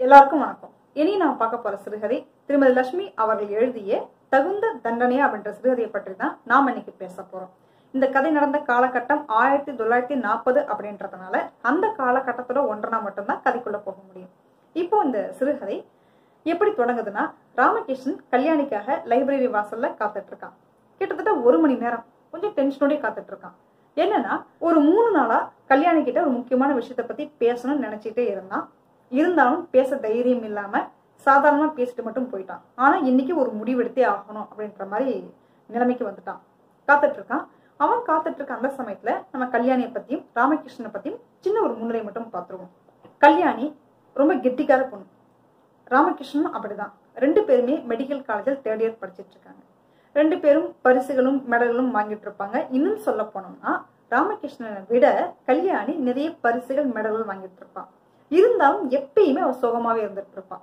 எல்லாருக்கும் வணக்கம். இனி நான் பார்க்க போற சிறுகதை திருமதி லட்சுமி அவர்கள் எழுதிய தகுந்த தண்டனை அப்படின்ற சிறுகதையை பற்றி தான் நாம் இன்னைக்கு பேச போறோம். இந்த கதை நடந்த காலகட்டம் 1940 அப்படின்றதுனால அந்த காலகட்டத்தோட ஒன்றனா மட்டும்தான் கதைக்குள்ள போக முடியும். இப்போ இந்த சிறுகதை எப்படி தொடங்குதுன்னா, ராமகிருஷ்ணன் கல்யாணிக்காக லைப்ரரி வாசல்ல காத்துட்டு இருக்கான். கிட்டத்தட்ட 1 மணி நேரம் கொஞ்சம் டென்ஷனோட காத்துட்டு இருக்கான். என்னன்னா, ஒரு 3 நாளா கல்யாணி கிட்ட ஒரு முக்கியமான விஷயத்த பத்தி பேசணும்னு நினைச்சிட்டே இருந்தான். இருந்தாலும் பேச தைரியம் இல்லாம சாதாரணமா பேசிட்டு மட்டும் போயிட்டான். ஆனா இன்னைக்கு ஒரு முடிவெடுத்தே ஆகணும் அப்படின்ற மாதிரி நிலைமைக்கு வந்துட்டான். காத்துட்டு இருக்கான். அவன் காத்துட்டு இருக்க அந்த சமயத்துல நம்ம கல்யாணியை பத்தியும் ராமகிருஷ்ணனை பத்தியும் சின்ன ஒரு முன்னுரை மட்டும் பார்த்துருவோம். கல்யாணி ரொம்ப கெட்டிக்கார பொண்ணு. ராமகிருஷ்ணனும் அப்படிதான். 2 பேருமே மெடிக்கல் காலேஜில் 3rd இயர் படிச்சுட்டு இருக்காங்க. 2 பேரும் பரிசுகளும் மெடல்களும் வாங்கிட்டு இருப்பாங்க. இன்னும் சொல்ல போனோம்னா, ராமகிருஷ்ணனை விட கல்யாணி நிறைய பரிசுகள் மெடல்கள் வாங்கிட்டு இருப்பான். இருந்தாலும் எப்பயுமே அவ சோகமாவே இருந்துட்டு இருப்பான்.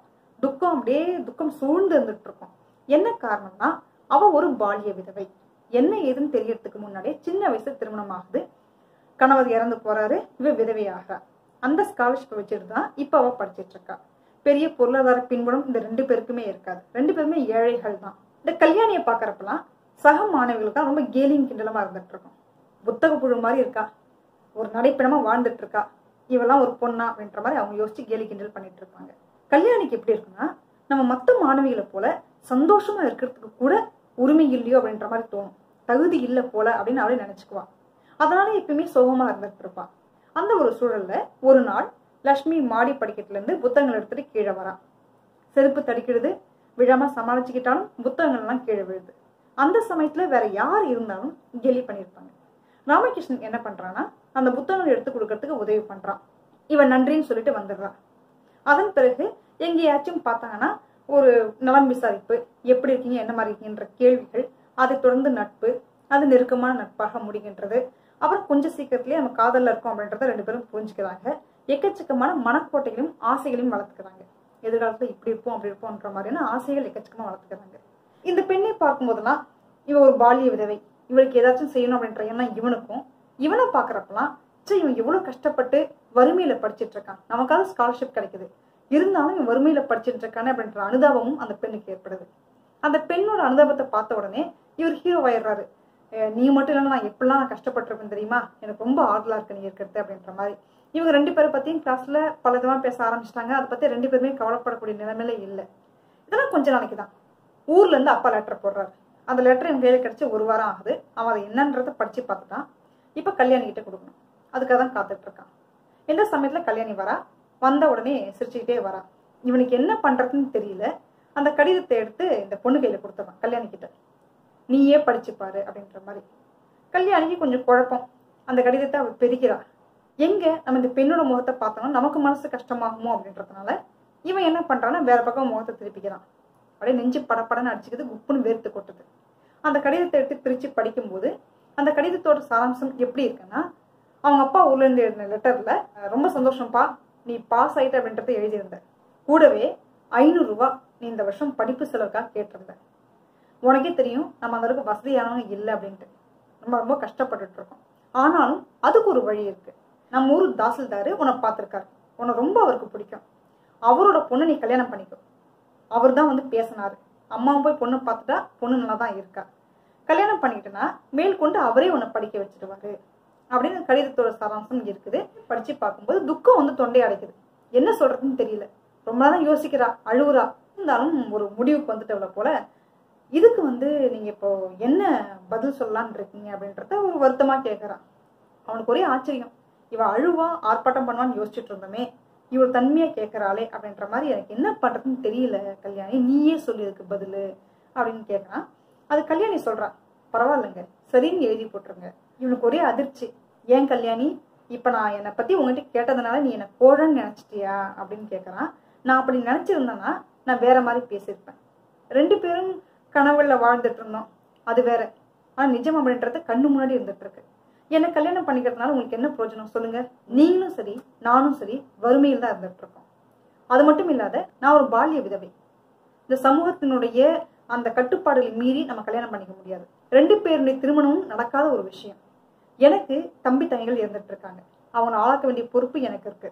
துக்கம் சூழ்ந்து இருந்துட்டு இருக்கும். என்ன காரணம்னா, அவ ஒரு பாலிய விதவை. என்ன ஏதுன்னு தெரியறதுக்கு முன்னாடியே சின்ன வயசுல திருமணம் ஆகுது. கணவர் இறந்து போறாரு. இவ விதவை ஆகிறா. அந்த ஸ்காலர்ஷிப் வச்சுட்டு தான் இப்ப அவ படிச்சிட்டு இருக்கா. பெரிய பொருளாதார பின்புலம் இந்த 2 பேருக்குமே இருக்காது. 2 பேருமே ஏழைகள் தான். இந்த கல்யாணியை பாக்குறப்பெல்லாம் சக மாணவிகளுக்கு ரொம்ப கேலிங் கிண்டலமா இருந்துட்டு இருக்கும். புத்தக புழு மாதிரி இருக்கா, ஒரு நடைப்பிணமா வாழ்ந்துட்டு இருக்கா, இவெல்லாம் ஒரு பொண்ணா அப்படின்ற மாதிரி அவங்க யோசிச்சு கேலி கிண்டல் பண்ணிட்டு இருப்பாங்க. கல்யாணிக்கு எப்படி இருக்குன்னா, நம்ம மற்ற மாணவிகளை போல சந்தோஷமா இருக்கிறதுக்கு கூட உரிமை இல்லையோ அப்படின்ற மாதிரி தோணும். தகுதி இல்லை போல அப்படின்னு அவளே நினைச்சுக்குவான். அதனால எப்பயுமே சோகமா இருந்துட்டு இருப்பான். அந்த ஒரு சூழல்ல ஒரு நாள் லட்சுமி மாடி படிக்கட்டுல இருந்து புத்தகங்கள் எடுத்துட்டு கீழே வரான். செருப்பு தடிக்கிறது, விழாம சமாளிச்சுக்கிட்டாலும் புத்தகங்கள் எல்லாம் கீழே விழுது. அந்த சமயத்துல வேற யார் இருந்தாலும் கேலி பண்ணிருப்பாங்க. ராமகிருஷ்ணன் என்ன பண்றான்னா, அந்த புத்தகங்கள் எடுத்து கொடுக்கறதுக்கு உதவி பண்றான். இவன் நன்றின்னு சொல்லிட்டு வந்துடுறான். அதன் பிறகு எங்கேயாச்சும் பார்த்தாங்கன்னா ஒரு நலம் விசாரிப்பு, எப்படி இருக்கீங்க, என்ன மாதிரி இருக்கீங்கன்ற கேள்விகள், அதை தொடர்ந்து நட்பு, அது நெருக்கமான நட்பாக முடிகின்றது. அப்புறம் கொஞ்சம் சீக்கிரத்திலேயே நம்ம காதல்ல இருக்கோம் அப்படின்றத 2 பேரும் புரிஞ்சுக்கிறாங்க. எக்கச்சக்கமான மனக்கோட்டைகளையும் ஆசைகளையும் வளர்த்துக்கிறாங்க. எதிர்காலத்துல இப்படி இருப்போம் அப்படி இருப்போம்ன்ற மாதிரியான ஆசைகள் எக்கச்சக்கமா வளர்த்துக்கிறாங்க. இந்த பெண்ணை பார்க்கும் போதெல்லாம் இவ ஒரு பாலிய விதவை, இவளுக்கு ஏதாச்சும் செய்யணும் அப்படின்ற எண்ணம் இவனுக்கும். இவனை பாக்குறப்பெல்லாம் இவன் எவ்வளவு கஷ்டப்பட்டு வறுமையில படிச்சுட்டு இருக்கான், நமக்காக ஸ்காலர்ஷிப் கிடைக்குது, இருந்தாலும் இவன் வறுமையில படிச்சுட்டு இருக்கானே அப்படின்ற அனுதாபமும் அந்த பெண்ணுக்கு ஏற்படுது. அந்த பெண்ணோட அனுதாபத்தை பார்த்த உடனே இவர் ஹீரோ ஆயிடுறாரு. நீ மட்டும் இல்லைன்னா நான் எப்படிலாம் கஷ்டப்பட்டிருப்பேன் தெரியுமா, எனக்கு ரொம்ப ஆறுதலா இருக்கு நீ இருக்கிறது அப்படின்ற மாதிரி. இவங்க 2 பேரை பத்தியும் கிளாஸ்ல பல விதமா பேச ஆரம்பிச்சிட்டாங்க. அதை பத்தி 2 பேருமே கவலைப்படக்கூடிய நிலைமையில இல்லை. இதெல்லாம் கொஞ்ச நாளைக்கு தான். ஊர்ல இருந்து அப்பா லெட்டர் போடுறாரு. அந்த லெட்டர் என் கையில கிடைச்சி 1 வாரம் ஆகுது. அவன் அதை என்னன்றதை படிச்சு பார்த்துட்டான். இப்ப கல்யாணி கிட்ட கொடுக்கணும். அதுக்காக தான் காத்துட்டு இருக்கான். இந்த சமயத்துல கல்யாணி வரா. வந்த உடனே சிரிச்சுக்கிட்டே வரா. இவனுக்கு என்ன பண்றதுன்னு தெரியல. அந்த கடிதத்தை எடுத்து இந்த பொண்ணு கையில கொடுத்துறான் கல்யாணி கிட்ட. நீயே படிச்சுப்பாரு அப்படின்ற மாதிரி. கல்யாணிக்கு கொஞ்சம் குழப்பம். அந்த கடிதத்தை அவள் பெருக்கிறா. எங்க நம்ம இந்த பெண்ணோட முகத்தை பார்த்தோம்னா நமக்கு மனசு கஷ்டமாகுமோ அப்படின்றதுனால இவன் என்ன பண்றான்னா வேற பக்கம் முகத்தை திருப்பிக்கிறான். அப்படியே நெஞ்சு படப்படன்னு அடிச்சுக்கிது, குப்புன்னு வேர்த்து கொட்டுது. அந்த கடிதத்தை எடுத்து பிரிச்சு படிக்கும்போது அந்த கடிதத்தோட சாராம்சம் எப்படி இருக்குன்னா, அவங்க அப்பா ஊர்ல இருந்து எழுதின லெட்டர்ல, ரொம்ப சந்தோஷம்ப்பா, நீ பாஸ் ஆயிட்ட அப்படின்றத எழுதியிருந்த. கூடவே 500 ரூபாய் நீ இந்த வருஷம் படிப்பு செலவுக்காக கேட்டிருந்த. உனக்கே தெரியும் நம்ம அந்த அளவுக்கு வசதியானவங்க இல்லை அப்படின்ட்டு நம்ம ரொம்ப கஷ்டப்பட்டுட்டு இருக்கோம். ஆனாலும் அதுக்கு ஒரு வழி இருக்கு. நம்ம ஊர் தாசில்தாரு உன்னை பார்த்திருக்காரு. உன்னை ரொம்ப அவருக்கு பிடிக்கும். அவரோட பொண்ணு நீ கல்யாணம் பண்ணிக்கோ. அவர் தான் வந்து பேசினாரு. அம்மாவும் போய் பொண்ணு பார்த்துட்டா பொண்ணு நல்லா தான் இருக்கா. கல்யாணம் பண்ணிக்கிட்டேன்னா மேற்கொண்டு அவரே உன்னை படிக்க வச்சிருவாரு அப்படின்னு கடிதத்தோட சாராம்சம் இருக்குது. படிச்சு பார்க்கும்போது துக்கம் வந்து தொண்டை அடைக்குது. என்ன சொல்றதுன்னு தெரியல. ரொம்ப நேரம் யோசிக்கிறா, அழுவுறா. இருந்தாலும் ஒரு முடிவுக்கு வந்துட்டவள போல, இதுக்கு வந்து நீங்க இப்போ என்ன பதில் சொல்லலான் இருக்கீங்க அப்படின்றத ஒரு வருத்தமா கேட்கறான். அவனுக்கு ஒரே ஆச்சரியம். இவ அழுவா ஆர்ப்பாட்டம் பண்ணுவான்னு யோசிச்சுட்டு இருந்தோமே, இவள் தன்மையா கேட்கறாளே அப்படின்ற மாதிரி, எனக்கு என்ன பண்றதுன்னு தெரியல கல்யாணி, நீயே சொல்லி இதுக்கு பதிலு அப்படின்னு கேட்கறான். அது கல்யாணி சொல்றான், பரவாயில்லைங்க, சரின்னு எழுதி போட்டுருங்க. இவனுக்கு ஒரே அதிர்ச்சி. ஏன் கல்யாணி, இப்ப நான் என்னை பத்தி உங்ககிட்ட கேட்டதுனால நீ என்ன கோழன்னு நினைச்சிட்டியா அப்படின்னு கேட்கறான். நான் அப்படி நினைச்சிருந்தேன்னா நான் வேற மாதிரி பேசியிருப்பேன். 2 பேரும் கனவுல வாழ்ந்துட்டு இருந்தோம், அது வேற. ஆனா நிஜம் அப்படின்றது கண்ணு முன்னாடி இருந்துட்டு இருக்கு. என்னை கல்யாணம் பண்ணிக்கிறதுனால உங்களுக்கு என்ன பிரயோஜனம் சொல்லுங்க. நீங்களும் சரி நானும் சரி வறுமையில் தான் இருந்துட்டு இருக்கோம். அது மட்டும் இல்லாத நான் ஒரு பாலிய விதவை. இந்த சமூகத்தினுடைய அந்த கட்டுப்பாடுகளை மீறி நம்ம கல்யாணம் பண்ணிக்க முடியாது. 2 பேருடைய திருமணமும் நடக்காத ஒரு விஷயம். எனக்கு தம்பி தங்கைகள் இருந்துட்டு இருக்காங்க. அவங்களை ஆளாக்க வேண்டிய பொறுப்பு எனக்கு இருக்கு.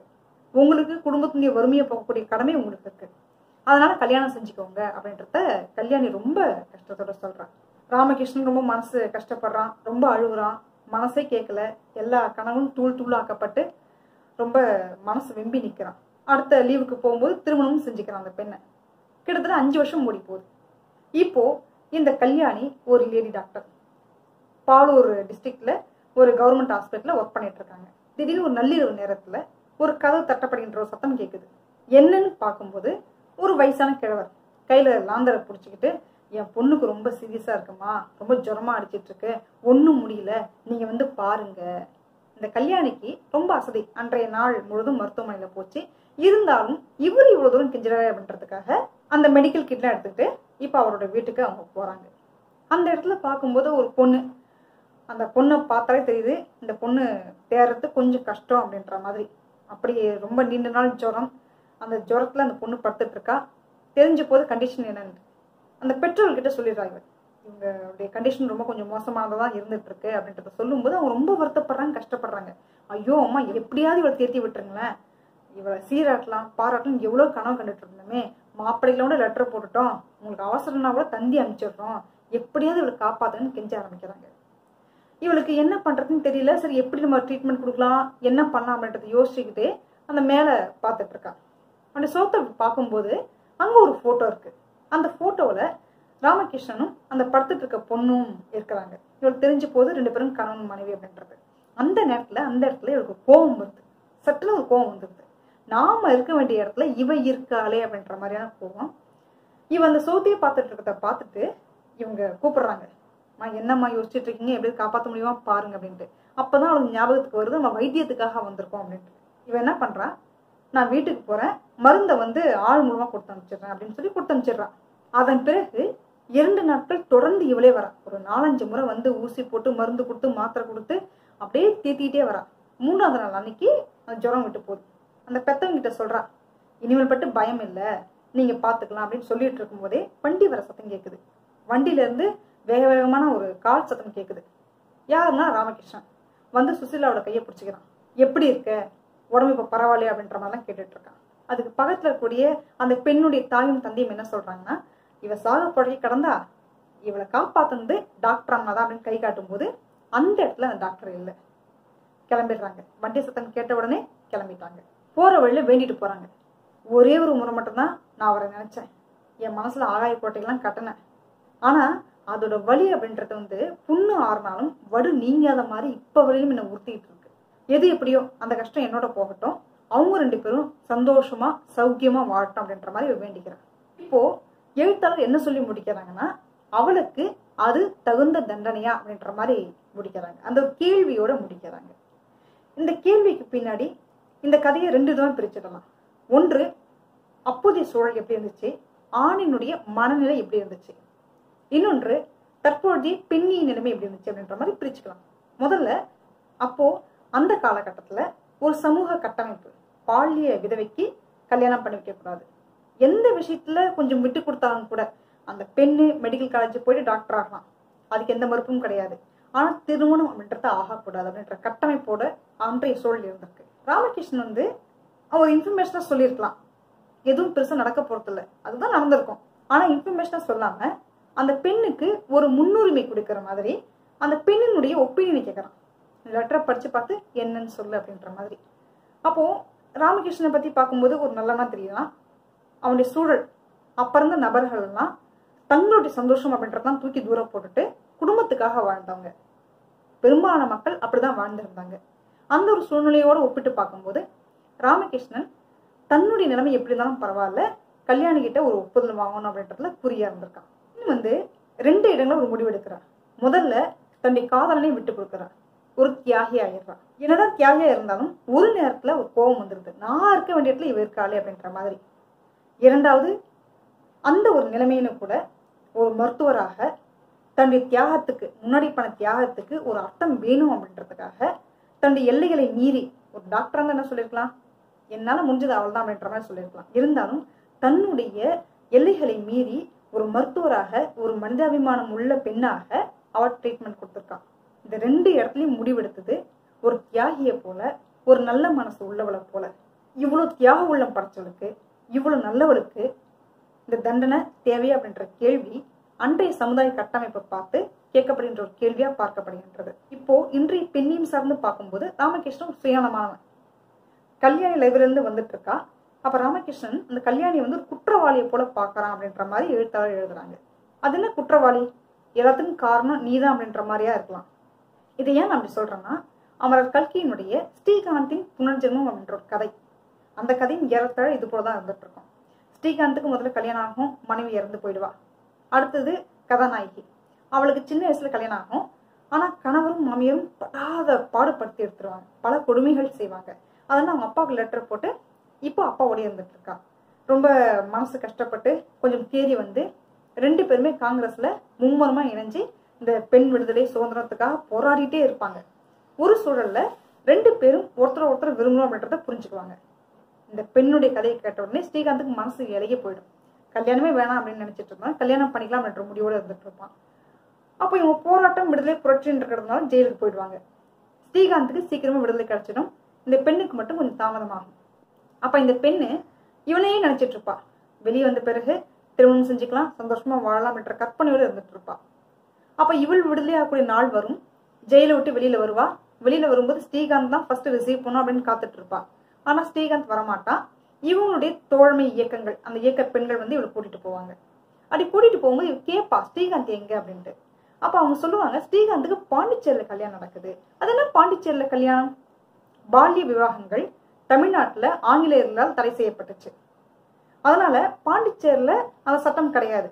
உங்களுக்கு குடும்பத்தினுடைய வறுமையை போகக்கூடிய கடமை உங்களுக்கு இருக்கு, அதனால கல்யாணம் செஞ்சுக்கோங்க அப்படின்றத கல்யாணி ரொம்ப கஷ்டத்தோட சொல்றான். ராமகிருஷ்ணன் ரொம்ப மனசு கஷ்டப்படுறான், ரொம்ப அழுகுறான், மனசே கேட்கல, எல்லா கனவும் தூள் தூளாக்கப்பட்டு ரொம்ப மனசு வெம்பி நிற்கிறான். அடுத்த லீவுக்கு போகும்போது திருமணமும் செஞ்சுக்கிறான் அந்த பெண்ணை. கிட்டத்தட்ட 5 வருஷம் ஓடி போகுது. இப்போ இந்த கல்யாணி ஒரு லேடி டாக்டர், பாலூர் டிஸ்ட்ரிக்ட்ல ஒரு கவர்மெண்ட் ஹாஸ்பிட்டல்ல ஒர்க் பண்ணிட்டு இருக்காங்க. திடீர்னு ஒரு நள்ளிரவு நேரத்துல ஒரு கதவு தட்டப்படுகின்ற ஒரு சத்தம் கேட்குது. என்னன்னு பார்க்கும்போது ஒரு வயசான கிழவர் கையில லாந்தரை பிடிச்சிக்கிட்டு, என் பொண்ணுக்கு ரொம்ப சீரியஸா இருக்குமா, ரொம்ப ஜுரமா அடிச்சிட்டு இருக்கு, ஒன்றும் முடியல, நீங்க வந்து பாருங்க. இந்த கல்யாணிக்கு ரொம்ப அசதி, அன்றைய நாள் முழுதும் மருத்துவமனையில போச்சு. இருந்தாலும் இவர் இவ்வளவு தூரம் கெஞ்சுறாரு அப்படின்றதுக்காக அந்த மெடிக்கல் கிட்லாம் எடுத்துக்கிட்டு இப்ப அவரோட வீட்டுக்கு அவங்க போறாங்க. அந்த இடத்துல பார்க்கும்போது ஒரு பொண்ணு, அந்த பொண்ணை பார்த்தாலே தெரியுது இந்த பொண்ணு தேர்றது கொஞ்சம் கஷ்டம் அப்படின்ற மாதிரி. அப்படி ரொம்ப நீண்ட நாள் ஜுரம், அந்த ஜுரத்துல அந்த பொண்ணு படுத்துட்டு இருக்கா. தெரிஞ்ச போது கண்டிஷன் என்னன்னு அந்த பெற்றோர்கிட்ட சொல்லிடுறாங்க. இவங்களுடைய கண்டிஷன் ரொம்ப கொஞ்சம் மோசமானதான் இருந்துட்டு இருக்கு அப்படின்றத சொல்லும்போது அவங்க ரொம்ப வருத்தப்படுறாங்க, கஷ்டப்படுறாங்க. ஐயோ அம்மா, எப்படியாவது இவளை தேர்த்தி விட்டுருங்களேன், இவளை சீராட்டலாம் பாராட்டலாம் எவ்வளவு கனவு கண்டுட்டு இருந்தோமே, மாப்பிள்ளைகளோட லெட்டர் போட்டுட்டோம், உங்களுக்கு அவசரம்னா கூட தந்தி அனுப்பிச்சிடுறோம், எப்படியாவது இவளை காப்பாத்துன்னு கெஞ்ச ஆரம்பிக்கிறாங்க. இவளுக்கு என்ன பண்றதுன்னு தெரியல. சரி, எப்படி நம்ம ட்ரீட்மெண்ட் கொடுக்கலாம், என்ன பண்ணலாம் அப்படின்றத யோசிச்சுக்கிட்டு அந்த மேல பாத்துட்டு இருக்கா. அந்த சோத்தை பார்க்கும்போது அங்க ஒரு போட்டோ இருக்கு. அந்த போட்டோல ராமகிருஷ்ணனும் அந்த படுத்துட்டு இருக்க பொண்ணும் இருக்கிறாங்க. இவளுக்கு தெரிஞ்ச போது 2 பேரும் கணவன் மனைவி அப்படின்றது. அந்த இடத்துல இவளுக்கு கோபம் வருது, சட்டுன்னு ஒரு கோபம் வந்துருது. நாம இருக்க வேண்டிய இடத்துல இவ இருக்காளே அப்படின்ற மாதிரியான கோபம். இவ அந்த சோத்தையே பார்த்துட்டு இருக்கிறத பார்த்துட்டு இவங்க கூப்பிடுறாங்க, என்னம்மா யோசிச்சுட்டு இருக்கீங்க, எப்படி காப்பாற்ற முடியுமா பாருங்க அப்படின்ட்டு. அப்பதான் அவளுக்கு ஞாபகத்துக்கு வருது, நம்ம வைத்தியத்துக்காக வந்திருக்கோம் அப்படின்ட்டு. இவ என்ன பண்றா, நான் வீட்டுக்கு போறேன், மருந்தை வந்து ஆள் மூலமா கொடுத்து அனுப்பிச்சிடுறேன் அப்படின்னு சொல்லி கொடுத்து அனுப்பிச்சிடுறான். அதன் பிறகு 2 நாட்கள் தொடர்ந்து இவளே வரா. ஒரு 4-5 முறை வந்து ஊசி போட்டு மருந்து கொடுத்து மாத்திரை கொடுத்து அப்படியே தேத்திட்டே வரா. 3ஆவது நாள் அன்னைக்கு அந்த ஜுரம் விட்டு போகுது. அந்த பெத்தவங்க கிட்ட சொல்றா, இனிமேல் பட்டு பயம் இல்லை, நீங்க பாத்துக்கலாம் அப்படின்னு சொல்லிட்டு இருக்கும் போதே வண்டி வர சத்தம் கேட்குது. வண்டியில இருந்து வேக வேகமான ஒரு கால் சத்தம் கேட்குது. யாருன்னா ராமகிருஷ்ணன் வந்து சுசீலாவோட கையை பிடிச்சிக்கிறான். எப்படி இருக்க, உடம்பு இப்ப பரவாயில்லையா அப்படின்ற மாதிரிலாம் கேட்டுட்டு இருக்கான். அதுக்கு பக்கத்துல இருக்கக்கூடிய அந்த பெண்ணுடைய தாயும் தந்தையும் என்ன சொல்றாங்கன்னா, இவ சாக பழகி கடந்தா, இவளை காப்பாத்துனது டாக்டர் அம்மா தான் அப்படின்னு கை காட்டும் போது அந்த இடத்துல அந்த டாக்டர் இல்லை, கிளம்பிடுறாங்க. வண்டி சத்தம் கேட்ட உடனே கிளம்பிட்டாங்க. போற வழியில வேண்டிட்டு போறாங்க. ஒரே ஒரு முறை மட்டும்தான் நான் அவரை நினைச்சேன், என் மனசுல ஆகாய கோட்டைகள்லாம் கட்டினேன், ஆனா அதோட வலி அப்படின்றது வந்து புண்ணு ஆறுனாலும் வடு நீங்காத மாதிரி இப்ப வரையிலும் என்ன உறுத்திட்டு இருக்கு. எது எப்படியோ அந்த கஷ்டம் என்னோட போகட்டும், அவங்க 2 பேரும் சந்தோஷமா சௌக்கியமா வாழட்டும் அப்படின்ற மாதிரி வேண்டிக்கிறாங்க. இப்போ எழுத்தாளர் என்ன சொல்லி முடிக்கிறாங்கன்னா, அவளுக்கு அது தகுந்த தண்டனையா அப்படின்ற மாதிரி முடிக்கிறாங்க. அந்த ஒரு கேள்வியோட முடிக்கிறாங்க. இந்த கேள்விக்கு பின்னாடி இந்த கதையை 2 விதமா பிரிச்சிடலாம். ஒன்று, அப்போதைய சூழல் எப்படி இருந்துச்சு, ஆணினுடைய மனநிலை எப்படி இருந்துச்சு. இன்னொன்று, தற்போதைய பெண்ணின் நிலைமை எப்படி இருந்துச்சு அப்படின்ற மாதிரி பிரிச்சுக்கலாம். முதல்ல, அப்போ அந்த காலகட்டத்துல ஒரு சமூக கட்டமைப்பு, பாலிய விதவைக்கு கல்யாணம் பண்ணி வைக்க கூடாது, எந்த விஷயத்துல கொஞ்சம் விட்டு கொடுத்தாலும் கூட அந்த பெண்ணு மெடிக்கல் காலேஜ் போயிட்டு டாக்டர் ஆகலாம், அதுக்கு எந்த மறுப்பும் கிடையாது. ஆனா திருமணம் அப்படின்றது ஆகக்கூடாது அப்படின்ற கட்டமைப்போட அன்றைய சூழல் இருந்திருக்கு. ராமகிருஷ்ணன் வந்து அவர் இன்ஃபர்மேஷனா சொல்லியிருக்கலாம், எதுவும் பெருசா நடக்க போறது இல்லை, அதுதான் நடந்திருக்கும். ஆனா இன்ஃபர்மேஷனா சொல்லாம அந்த பெண்ணுக்கு ஒரு முன்னுரிமை கொடுக்கிற மாதிரி அந்த பெண்ணினுடைய ஒப்பீனியனை கேட்கறான். லெட்டரை படிச்சு பார்த்து என்னன்னு சொல்லு அப்படின்ற மாதிரி. அப்போ ராமகிருஷ்ணனை பத்தி பார்க்கும்போது ஒரு நல்லவனா தெரியலாம். அவனுடைய சூழல், அப்ப இருந்த நபர்கள் எல்லாம் தங்களுடைய சந்தோஷம் அப்படின்றதான் தூக்கி தூரம் போட்டுட்டு குடும்பத்துக்காக வாழ்ந்தவங்க. பெரும்பாலான மக்கள் அப்படிதான் வாழ்ந்திருந்தாங்க. அந்த ஒரு சூழ்நிலையோட ஒப்பிட்டு பார்க்கும்போது ராமகிருஷ்ணன் தன்னுடைய நிலைமை எப்படி இருந்தாலும் பரவாயில்ல, கல்யாணி கிட்ட ஒரு ஒப்புதல் வாங்கணும் அப்படின்றதுல குறியா இருந்திருக்கான். இன்னும் வந்து 2 இடங்களை ஒரு முடிவு எடுக்கிறான். முதல்ல தன்னுடைய காதலனை விட்டு கொடுக்கிறான், ஒரு தியாகி ஆயிடுறான். என்னதான் தியாகியா இருந்தாலும் ஒரு நேரத்துல ஒரு கோபம் வந்துருது, நான் இருக்க வேண்டிய இடத்துல இவ இருக்காளே அப்படின்ற மாதிரி. 2வது, அந்த ஒரு நிலைமையில கூட ஒரு மருத்துவராக தன்னுடைய தியாகத்துக்கு, முன்னாடி பண்ண தியாகத்துக்கு ஒரு அர்த்தம் வேணும் அப்படின்றதுக்காக தன்னுடைய எல்லைகளை மீறி, ஒரு டாக்டராக என்ன சொல்லியிருக்கலாம், என்னால முடிஞ்சது அவள் தான் அப்படின்ற மாதிரி சொல்லியிருக்கலாம். இருந்தாலும் தன்னுடைய எல்லைகளை மீறி ஒரு மருத்துவராக, ஒரு மனிதாபிமானம் உள்ள பெண்ணாக அவள் ட்ரீட்மெண்ட் கொடுத்துருக்கான். இந்த 2 இடத்துலயும் முடிவெடுத்தது ஒரு தியாகியை போல, ஒரு நல்ல மனசு உள்ளவளை போல. இவ்வளவு தியாக உள்ளம் படைச்சவளுக்கு, இவ்வளவு நல்லவளுக்கு இந்த தண்டனை தேவையா அப்படின்ற கேள்வி அன்றைய சமுதாய கட்டமைப்பை பார்த்து கேட்கப்படுகின்ற ஒரு கேள்வியா பார்க்கப்படுகின்றது. இப்போ இன்றைய பெண்ணையும் சார்ந்து பார்க்கும்போது ராமகிருஷ்ணன் சுயானமானவன். கல்யாணி லைப்ரரில இருந்து வந்துட்டு இருக்கா. அப்ப ராமகிருஷ்ணன் அந்த கல்யாணியை ஒரு குற்றவாளியை போல பாக்குறான் அப்படின்ற மாதிரி எழுத்தாளர் எழுதுறாங்க. அது என்ன குற்றவாளி? எல்லாத்துக்கும் காரணம் நீதான் அப்படின்ற மாதிரியா இருக்கலாம். இதை ஏன் நான் அப்படி சொல்றேன்னா, அமரர் கல்கியினுடைய ஸ்ரீகாந்தின் புனர்ஜென்மம் அப்படின்ற ஒரு கதை, அந்த கதையும் ஏறத்தாழ இது போலதான் இருந்துட்டு இருக்கும். ஸ்ரீகாந்துக்கு முதல்ல கல்யாணம் ஆகும், மனைவி இறந்து போயிடுவா. அடுத்தது கதாநாயகி, அவளுக்கு சின்ன வயசுல கல்யாணம் ஆகும். ஆனா கணவரும் மாமியாரும் படாத பாடுபடுத்தி எடுத்துருவாங்க, பல கொடுமைகள் செய்வாங்க. அதனால அவங்க அப்பாவுக்கு லெட்டர் போட்டு இப்போ அப்பாவோடய இருந்துட்டு இருக்கா. ரொம்ப மனசு கஷ்டப்பட்டு கொஞ்சம் தேறி வந்து 2 பேருமே காங்கிரஸ்ல மும்முரமா இணைஞ்சு இந்த பெண் விடுதலை சுதந்திரத்துக்காக போராடிட்டே இருப்பாங்க. ஒரு சூழல்ல 2 பேரும் ஒருத்தர் விரும்பணும் அப்படின்றத புரிஞ்சுக்குவாங்க. இந்த பெண்ணுடைய கதையை கேட்ட உடனே ஸ்ரீகாந்துக்கு மனசு இலகி போயிடும். கல்யாணமே வேணாம் அப்படின்னு நினைச்சிட்டு இருந்தான், கல்யாணம் பண்ணிக்கலாம் அப்படின்ற முடிவோட இருந்துட்டு இருப்பான். அப்போ இவங்க போராட்டம் விடுதலை புரட்சின்னு இருக்கிறதுனால ஜெயிலுக்கு போயிடுவாங்க. ஸ்ரீகாந்துக்கு சீக்கிரமா விடுதலை கிடைச்சிடும், இந்த பெண்ணுக்கு மட்டும் கொஞ்சம் தாமதமாகும். அப்ப இந்த பெண்ணு இவனையே நினைச்சிட்டு இருப்பா, வெளியே வந்த பிறகு திருமணம் செஞ்சுக்கலாம், சந்தோஷமா வாழலாம் என்ற கற்பனையோடு இருந்துட்டு இருப்பா. அப்ப இவள் விடுதலை ஆகக்கூடிய நாள் வரும், ஜெயில விட்டு வெளியில வருவா. வெளியில வரும்போது ஸ்ரீகாந்த் தான் ஃபர்ஸ்ட் ரிசீவ் பண்ணும் அப்படின்னு காத்துட்டு இருப்பா. ஆனா ஸ்ரீகாந்த் வரமாட்டான். இவங்களுடைய தோழமை இயக்கங்கள், அந்த இயக்க பெண்கள் இவளை கூட்டிட்டு போவாங்க. அப்படி கூட்டிட்டு போகும்போது இவ கேட்பா ஸ்ரீகாந்த் எங்க அப்படின்ட்டு. அப்ப அவங்க சொல்லுவாங்க, ஸ்ரீகாந்துக்கு பாண்டிச்சேரியில கல்யாணம் நடக்குது. அது என்ன பாண்டிச்சேரியில கல்யாணம்? பால்ய விவாகங்கள் தமிழ்நாட்டுல ஆங்கிலேயர்களால் தடை செய்யப்பட்டுச்சு. அதனால பாண்டிச்சேரியில அந்த சட்டம் கிடையாது.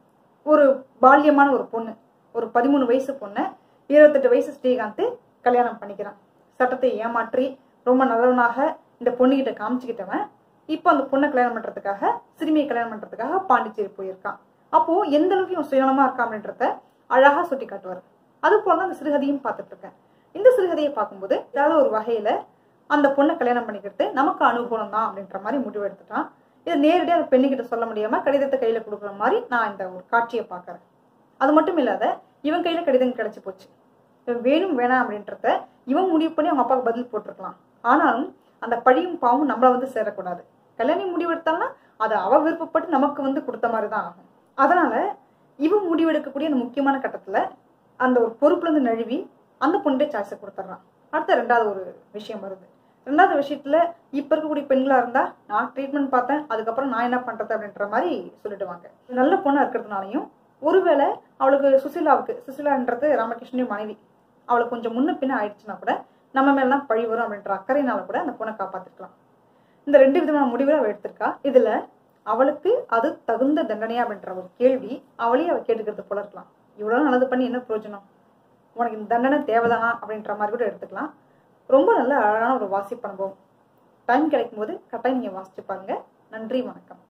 ஒரு பால்யமான ஒரு பொண்ணு, ஒரு 13 வயசு பொண்ணு 28 வயசு ஸ்ரீகாந்த் கல்யாணம் பண்ணிக்கிறான். சட்டத்தை ஏமாற்றி ரொம்ப நல்லவனாக இந்த பொண்ணுகிட்ட காமிச்சுக்கிட்டவன் இப்போ அந்த பொண்ணை கல்யாணம் பண்றதுக்காக, சிறுமியை கல்யாணம் பண்றதுக்காக பாண்டிச்சேரி போயிருக்கான். அப்போ எந்த அளவுக்கு இவன் சுயநலமா இருக்கான் அப்படின்றத அழகா சுட்டி காட்டுவார். அது போலதான் அந்த சிறுகதையும் பார்த்துட்டு இருக்கேன். இந்த சிறுகதையை பார்க்கும்போது ஏதாவது ஒரு வகையில அந்த பொண்ணை கல்யாணம் பண்ணிக்கிறது நமக்கு அனுகூலம் தான் அப்படின்ற மாதிரி முடிவு எடுத்துட்டான். இதை நேரடியாக அந்த பெண்ணுகிட்ட சொல்ல முடியாம கடிதத்தை கையில கொடுக்குற மாதிரி நான் இந்த ஒரு காட்சியை பார்க்கறேன். அது மட்டும் இல்லாத இவன் கையில கடிதம் கிடைச்சு போச்சு. இவன் வேணும் வேணாம் அப்படின்றத இவன் முடிவு பண்ணி அவங்க அப்பாவுக்கு பதில் போட்டிருக்கலாம். ஆனாலும் அந்த பழியும் பாவம் நம்மள சேரக்கூடாது. கல்யாணம் முடிவு எடுத்தாங்கன்னா அதை அவ விருப்பப்பட்டு நமக்கு கொடுத்த மாதிரிதான் ஆகும். அதனால இவன் முடிவெடுக்கக்கூடிய அந்த முக்கியமான கட்டத்துல அந்த ஒரு பொறுப்புல இருந்து நழுவி அந்த பொண்ணு சாய்ஸை கொடுத்துட்றான். அடுத்த 2வது ஒரு விஷயம் வருது. 2வது விஷயத்துல இப்ப இருக்கக்கூடிய பெண்களா இருந்தா நான் ட்ரீட்மெண்ட் பார்த்தேன், அதுக்கப்புறம் நான் என்ன பண்றது அப்படின்ற மாதிரி சொல்லிடுவாங்க. நல்ல பொண்ணா இருக்கிறதுனாலையும் ஒருவேளை அவளுக்கு சுசிலான்றது ராமகிருஷ்ணன் மனைவி, அவளுக்கு கொஞ்சம் முன்ன பின்ன ஆயிடுச்சுன்னா கூட நம்ம மேலாம் பழி வரும் அப்படின்ற அக்கறையினால கூட அந்த பொண்ணை காப்பாத்திருக்கலாம். இந்த 2 விதமான முடிவுகளை அவள் எடுத்திருக்கா. இதுல அவளுக்கு அது தகுந்த தண்டனையா அப்படின்ற ஒரு கேள்வி அவளையே அவள் கேட்டுக்கிறது போல இருக்கலாம். இவ்வளவு நல்லது பண்ணி என்ன பிரயோஜனம், உனக்கு இந்த தண்டனை தேவைதானா அப்படின்ற மாதிரி கூட எடுத்துக்கலாம். ரொம்ப நல்ல அழகான ஒரு வாசிப்பு அனுபவம். டைம் கிடைக்கும் போது கட்டாயம் நீங்க வாசிச்சு பாருங்க. நன்றி, வணக்கம்.